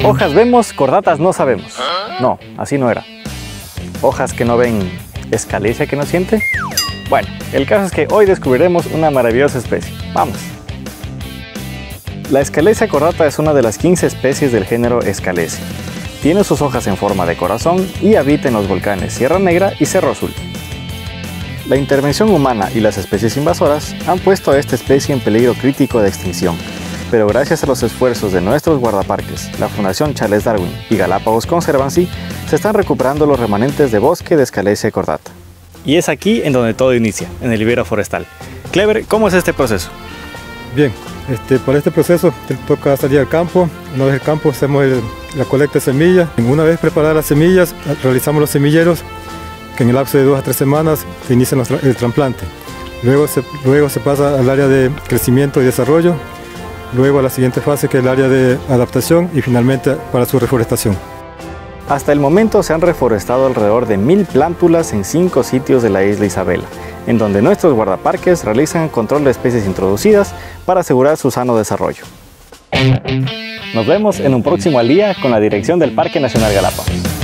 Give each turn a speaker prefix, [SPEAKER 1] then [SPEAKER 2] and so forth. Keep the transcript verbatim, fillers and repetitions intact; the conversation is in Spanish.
[SPEAKER 1] Hojas vemos, cordatas no sabemos. No, así no era. Hojas que no ven, escalesia que no siente. Bueno, el caso es que hoy descubriremos una maravillosa especie. ¡Vamos! La Escalesia cordata es una de las quince especies del género Escalesia. Tiene sus hojas en forma de corazón y habita en los volcanes Sierra Negra y Cerro Azul. La intervención humana y las especies invasoras han puesto a esta especie en peligro crítico de extinción, pero gracias a los esfuerzos de nuestros guardaparques, la Fundación Charles Darwin y Galápagos Conservancy, se están recuperando los remanentes de bosque de Escalesia cordata. Y es aquí en donde todo inicia, en el vivero forestal. Clever, ¿cómo es este proceso?
[SPEAKER 2] Bien, este, para este proceso te toca salir al campo. Una vez al campo hacemos el, la colecta de semillas. Una vez preparadas las semillas, realizamos los semilleros, que en el lapso de dos a tres semanas se inicia el trasplante. Luego se, luego se pasa al área de crecimiento y desarrollo, luego a la siguiente fase, que es el área de adaptación, y finalmente para su reforestación.
[SPEAKER 1] Hasta el momento se han reforestado alrededor de mil plántulas en cinco sitios de la isla Isabela, en donde nuestros guardaparques realizan control de especies introducidas para asegurar su sano desarrollo. Nos vemos en un próximo Al Día con la dirección del Parque Nacional Galápagos.